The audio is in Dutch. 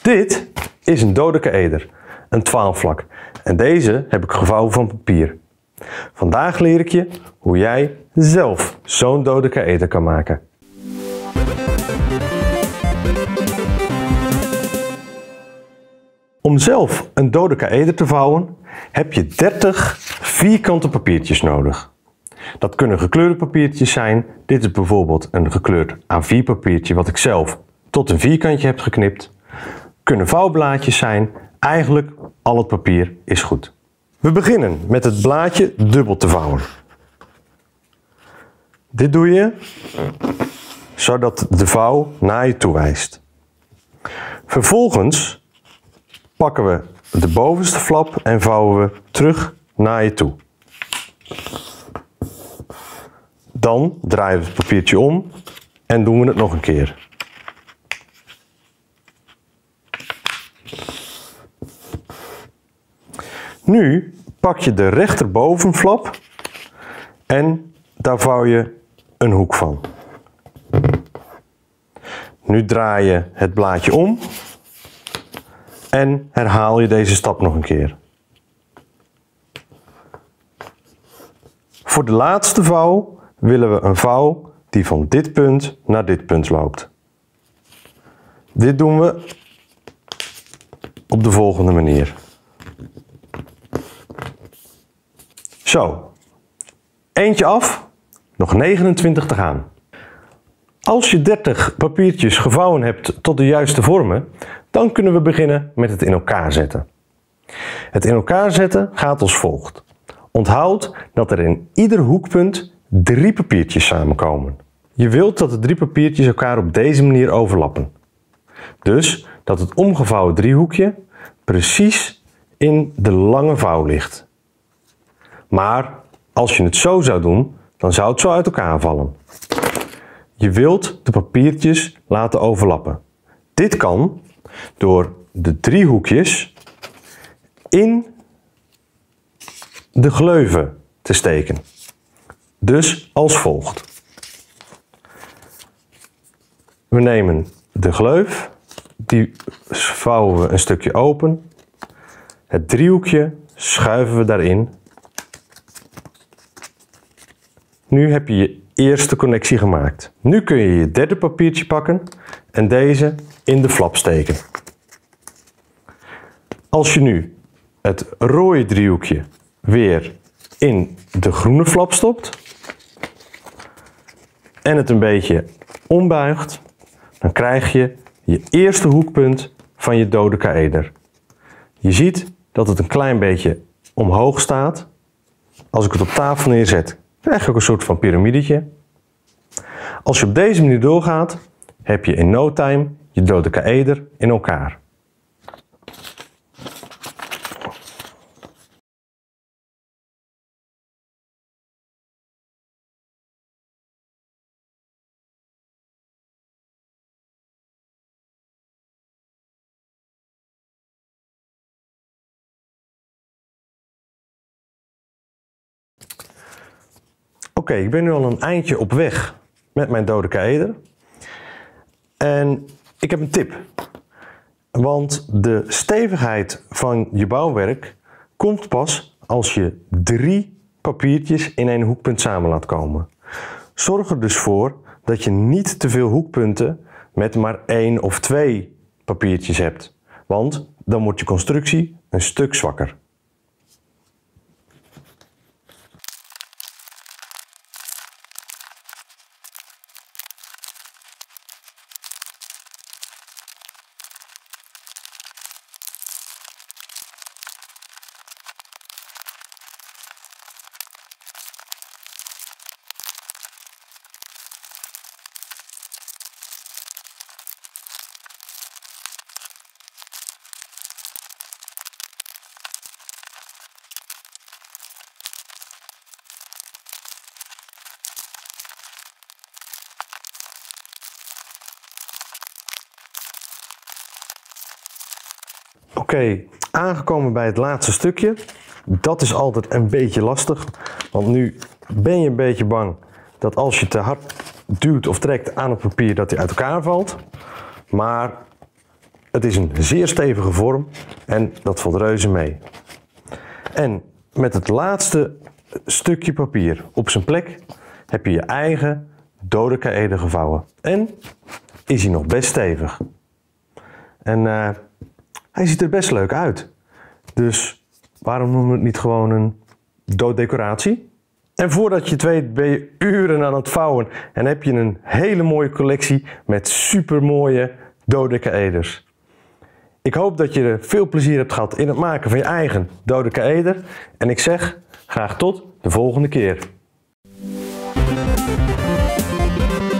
Dit is een dodecaëder, een 12-vlak. En deze heb ik gevouwen van papier. Vandaag leer ik je hoe jij zelf zo'n dodecaëder kan maken. Om zelf een dodecaëder te vouwen heb je 30 vierkante papiertjes nodig. Dat kunnen gekleurde papiertjes zijn. Dit is bijvoorbeeld een gekleurd A4 papiertje wat ik zelf tot een vierkantje heb geknipt. Kunnen vouwblaadjes zijn. Eigenlijk al het papier is goed. We beginnen met het blaadje dubbel te vouwen. Dit doe je zodat de vouw naar je toe wijst. Vervolgens pakken we de bovenste flap en vouwen we terug naar je toe. Dan draaien we het papiertje om en doen we het nog een keer. Nu pak je de rechterbovenflap en daar vouw je een hoek van. Nu draai je het blaadje om en herhaal je deze stap nog een keer. Voor de laatste vouw willen we een vouw die van dit punt naar dit punt loopt. Dit doen we op de volgende manier. Zo, eentje af, nog 29 te gaan. Als je 30 papiertjes gevouwen hebt tot de juiste vormen, dan kunnen we beginnen met het in elkaar zetten. Het in elkaar zetten gaat als volgt. Onthoud dat er in ieder hoekpunt 3 papiertjes samenkomen. Je wilt dat de 3 papiertjes elkaar op deze manier overlappen. Dus dat het omgevouwen driehoekje precies in de lange vouw ligt. Maar als je het zo zou doen, dan zou het zo uit elkaar vallen. Je wilt de papiertjes laten overlappen. Dit kan door de driehoekjes in de gleuven te steken. Dus als volgt. We nemen de gleuf, die vouwen we een stukje open. Het driehoekje schuiven we daarin. Nu heb je je eerste connectie gemaakt. Nu kun je je derde papiertje pakken en deze in de flap steken. Als je nu het rode driehoekje weer in de groene flap stopt en het een beetje ombuigt, dan krijg je je eerste hoekpunt van je dodecaëder. Je ziet dat het een klein beetje omhoog staat. Als ik het op tafel neerzet, krijg je ook een soort van piramidetje. Als je op deze manier doorgaat, heb je in no time je dodecaëder in elkaar. Oké, ik ben nu al een eindje op weg met mijn dodecaëder. En ik heb een tip. Want de stevigheid van je bouwwerk komt pas als je 3 papiertjes in één hoekpunt samen laat komen. Zorg er dus voor dat je niet te veel hoekpunten met maar 1 of 2 papiertjes hebt. Want dan wordt je constructie een stuk zwakker. Oké, aangekomen bij het laatste stukje. Dat is altijd een beetje lastig, want nu ben je een beetje bang dat als je te hard duwt of trekt aan het papier dat hij uit elkaar valt. Maar Het is een zeer stevige vorm en dat valt reuze mee. En met het laatste stukje papier op zijn plek heb je je eigen dodecaëder gevouwen. En is hij nog best stevig. En hij ziet er best leuk uit. Dus waarom noemen we het niet gewoon een dooddecoratie? En voordat je het weet ben je uren aan het vouwen en heb je een hele mooie collectie met supermooie dodecaëders. Ik hoop dat je er veel plezier hebt gehad in het maken van je eigen dodecaëder. En ik zeg graag tot de volgende keer.